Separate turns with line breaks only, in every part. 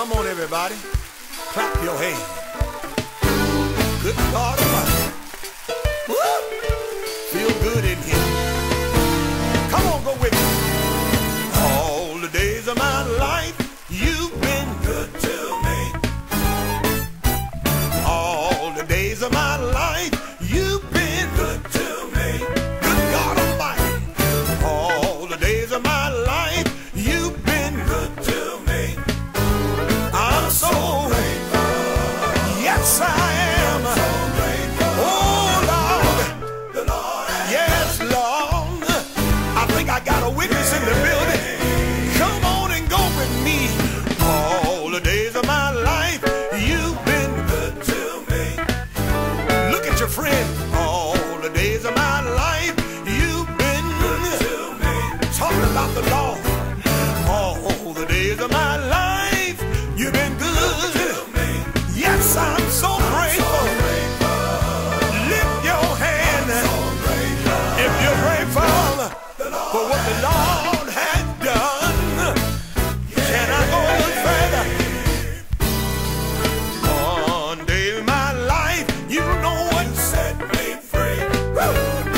Come on, everybody. Clap your hands. Good God Almighty. Woo! Feel good in here. Come on, go with me. All the days of my life, you've been good to me. All the days of my life, you've been good to me. Good God Almighty. All the days of my life, you've been good to me. I'm so grateful. Yes, I am. So grateful. Oh, Lord. The Lord. Yes, Lord. I think I got a witness in the building. Come on and go with me. All the days of my life, you've been good to me. Look at your friend. All the days of my life, you've been good to me. Talking about the Lord. All the days of my life, you've been good to me. Yes, I'm so grateful. Lift your hand if you're grateful for what the Lord has done. Can I go a little further? One day in my life, you know what set me free. Woo!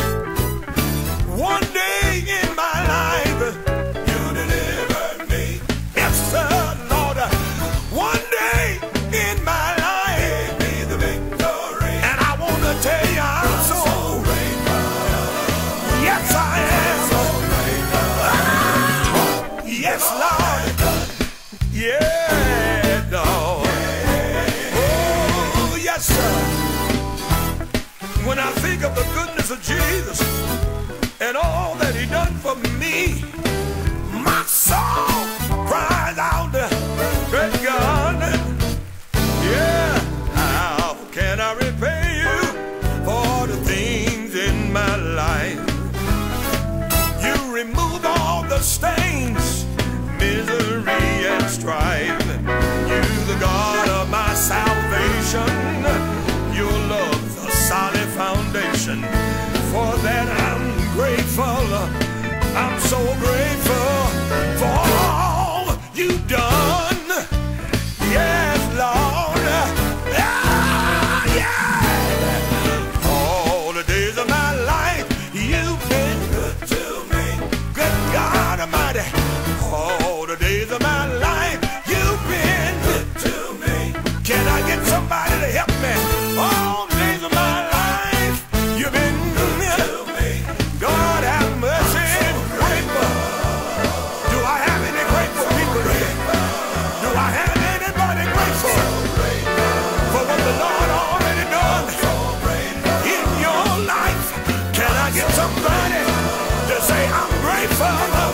One day in my life, you delivered me. Yes, sir, Lord. One day in my life, gave me the victory. And I want to tell you, I'm so grateful. Yes, I am. So grateful. Yes, Lord. Yeah, Lord. Oh, yes, sir. When I think of the goodness of Jesus and all that he done for me, my soul cries out, great God. Yeah, how can I repay you for the things in my life? You remove all the stains, misery and strife. You the God of my salvation. Your love's a solid foundation. For that I'm grateful. I'm so grateful for all you've done. Yes, Lord. Ah, yeah. All the days of my life, you've been good to me. Good God Almighty. All the days of my life, you've been good to me. Can I get somebody to help me? All the days of my life, you've been good to me. God have mercy. Grateful. Do I have any grateful people here? Do I have anybody grateful for what the Lord already done in your life? Can I get somebody to say I'm grateful?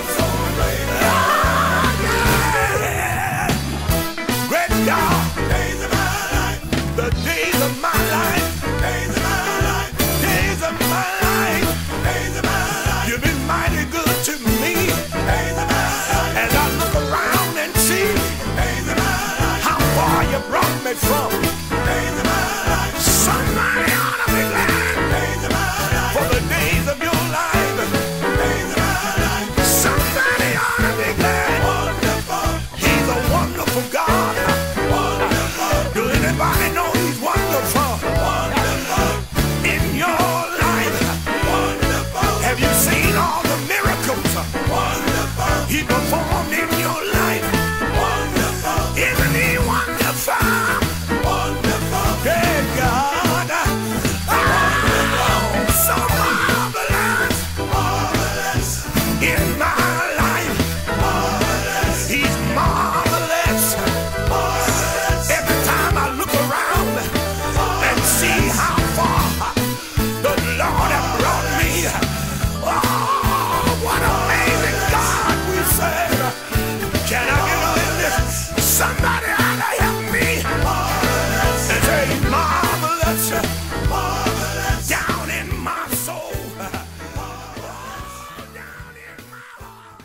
Ah, yeah. Great God. Days of my life. The days of my life. Days of my life. Days of my life. Days of my life. You've been mighty good to me. Days of my life. As I look around and see how far you brought me from. Days of my life. Somebody ought to be glad. Days of my life. For the days of your life. Days of my life. Somebody ought to be glad. Wonderful. He's a wonderful God. Wonderful. Do anybody know he's wonderful? Wonderful. In your life. Wonderful. Have you seen all the miracles? Wonderful. He performed in your life. Wonderful. Isn't he wonderful? Wonderful. Hey, God. Oh, so marvelous. Marvelous. In my life. Marvelous. He's marvelous. Marvelous. Every time I look around and see how far the Lord has brought me. Oh, what amazing God we serve. Can I get a witness? Somebody ought to help me. Marvelous. And say marvelous. Marvelous. Down in my soul. Down in my heart.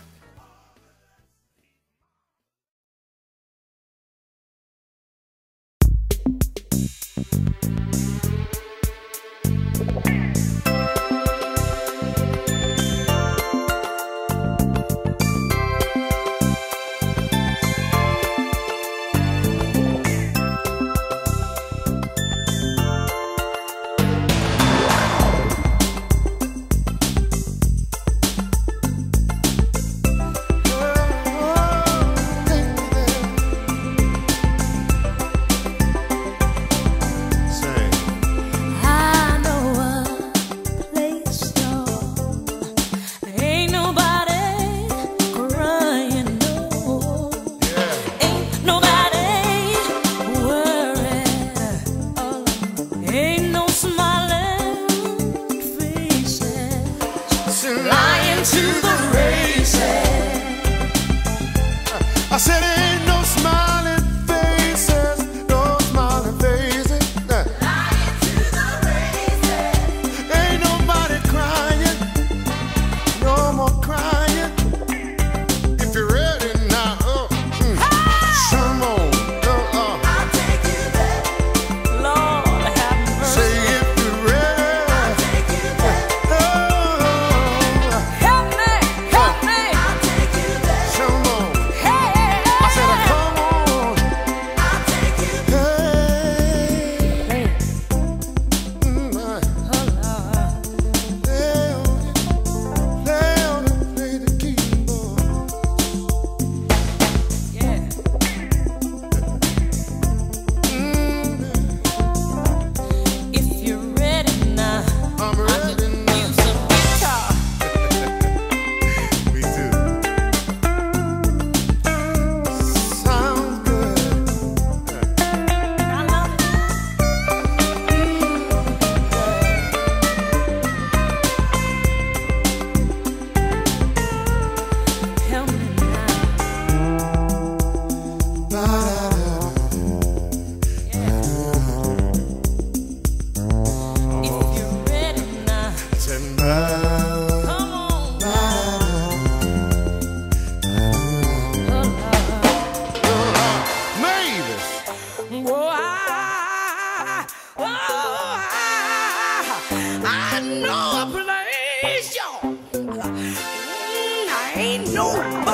into the races. I said ain't no smiling faces, no smiling faces.
Flying to the races.
Ain't nobody crying, no more crying. If you're ready now, come on.
I'll take you there.
Lord have mercy.
Say if you're ready.
I'll take you there.
Help me, help me.
I'll take you there.
Come on.
Hey,
I said, come on.
I'll take you there.
Hey. Lay on it, play the keyboard.
yeah. If you're ready now,
I'm ready now.
use some guitar.
Me too. Sounds good.
I love it. Help me now. If you're ready now, come on.
Mavis.
I know a place, y'all. I ain't nobody.